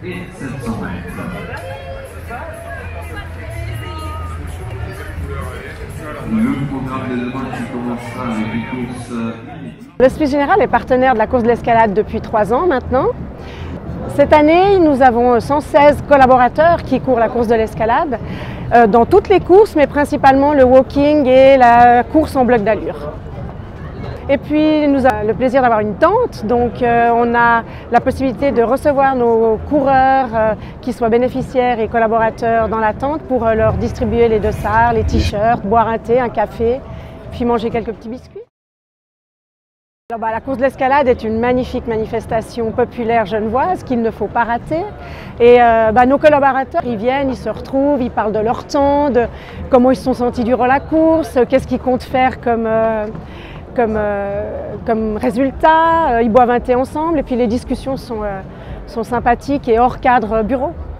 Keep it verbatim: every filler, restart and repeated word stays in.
et sept cents mètres. Le programme de demain qui commencera avec une course. L'Hospice Général est partenaire de la course de l'escalade depuis trois ans maintenant. Cette année, nous avons cent seize collaborateurs qui courent la course de l'escalade euh, dans toutes les courses, mais principalement le walking et la course en bloc d'allure. Et puis, nous avons le plaisir d'avoir une tente, donc euh, on a la possibilité de recevoir nos coureurs euh, qui soient bénéficiaires et collaborateurs dans la tente pour euh, leur distribuer les dossards, les t-shirts, boire un thé, un café, puis manger quelques petits biscuits. Alors, bah, la course de l'escalade est une magnifique manifestation populaire genevoise qu'il ne faut pas rater. Et euh, bah, nos collaborateurs, ils viennent, ils se retrouvent, ils parlent de leur temps, de comment ils se sont sentis durant la course, qu'est-ce qu'ils comptent faire comme... Euh, Comme, euh, comme résultat, euh, ils boivent un thé ensemble et puis les discussions sont, euh, sont sympathiques et hors cadre bureau.